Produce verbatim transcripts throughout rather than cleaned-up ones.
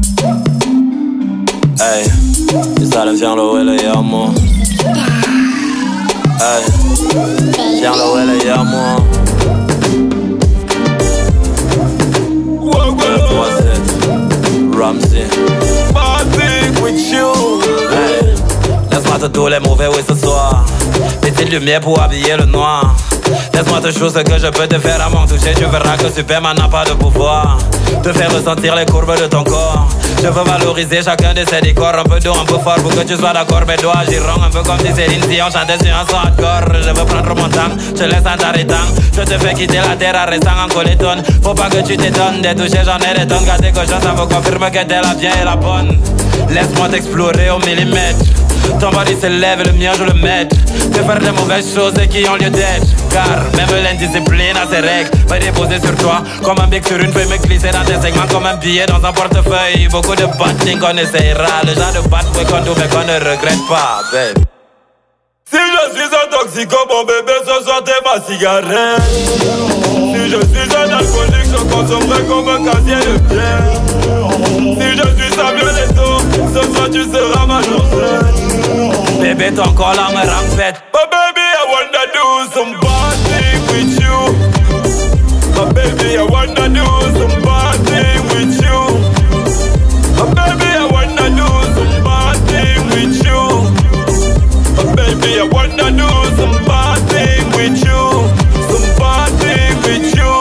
Hey, y sale, viens lo huele y amo. Hey, viens lo huele y amo. deux trois sept, Ramsey. Party with you. Hey, laisse-moi te tous les mauvais oui ce soir. Petite lumière pour habiller le noir. Laisse-moi te chose que je peux te faire à mon toucher. Tu verras que Superman n'a pas de pouvoir te faire ressentir les courbes de ton corps. Je veux valoriser chacun de ces décors. Un peu d'eau, un peu fort pour que tu sois d'accord. Mes doigts giront un peu comme si Céline Dion chantait sur un son hardcore. Je veux prendre mon temps, je laisse en t'arrêtant. Je te fais quitter la terre en restant en colétone. Faut pas que tu t'étonnes des touchés, j'en ai des tonnes. Gâté cochon, ça me confirme que t'es la bien et la bonne. Laisse-moi t'explorer au millimètre. Ton body se lève et le mien je le maître. De faire des mauvaises choses qui ont lieu d'être. Car même l'indiscipline a ses règles. Va déposer sur toi comme un bec sur une feuille. Me glisser dans tes segments comme un billet dans un portefeuille. Beaucoup de batting qu'on essayera. Le genre de bat qu'on doit mais qu'on ne regrette pas, babe. Si je suis un toxico, mon bébé, ce soir t'es ma cigarette. Si je suis un alcoolique, je consommerai comme un casier de pierre. Si je suis Samuel Eto'o, ce soir tu seras ma chaussette. Bébé, ton corps là me rend bête. My baby, I wanna do some party with you. My baby, I wanna do some party with you. My baby, I wanna do some party with you. My baby, I wanna do some party with you. Some party with you.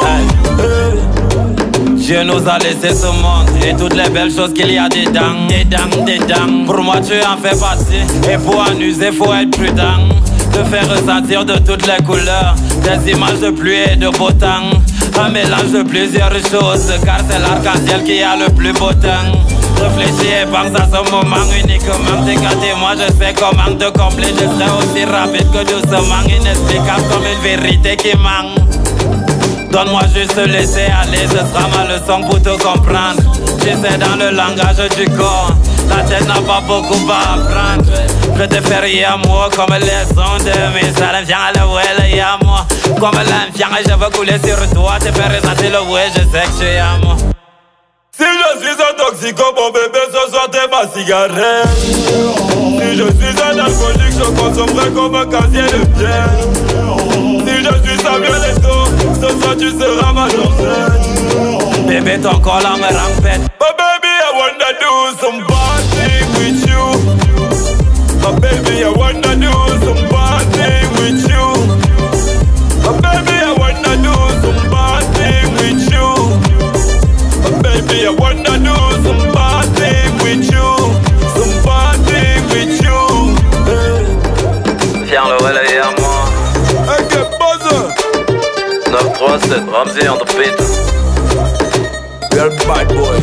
Dieu nous a laissé ce monde et toutes les belles choses qu'il y a dedans. Dedans, dedans. Pour moi tu en fais partie. Et pour en user faut être prudent. Te faire ressentir de toutes les couleurs. Des images de pluie et de beau temps. Un mélange de plusieurs choses. Car c'est l'arc-en-ciel qui a le plus beau temps. Réfléchis et pense à ce moment uniquement. T'es gâté, moi je sais comment te combler. Je serai aussi rapide que doucement. Inexplicable comme une vérité qui manque. Donne-moi juste laisser aller, ce sera ma leçon pour te comprendre. Tu sais dans le langage du corps, la tête n'a pas beaucoup à apprendre. Je te fais rire à moi comme les ondes de mes salles. Viens à la well et à moi. Comme l'infini, je veux couler sur toi. Te faire ressentir le ouais, je sais que tu es à moi. Si je suis un toxico, mon bébé, ce soir t'es ma cigarette. Si je suis un alcoolique, je consommerai comme un casier de pierre. Si je suis Samuel Eto'o, ce soir tu seras ma chaussette. Bébé, ton corps là me rend bête. My baby, I wanna do some party with you. My baby, I wanna do some party with you. My baby, I wanna do some party with you. My baby, I wanna do some party with you. Some party with you. Viens le relais à moi. Hey, get buzzer. neuf trois sept, Ramsey on the beat. You're a bad boy.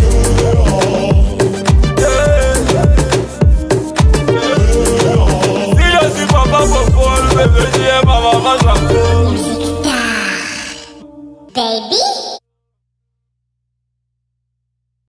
Yeah. Si je suis papa pour Paul, bébé,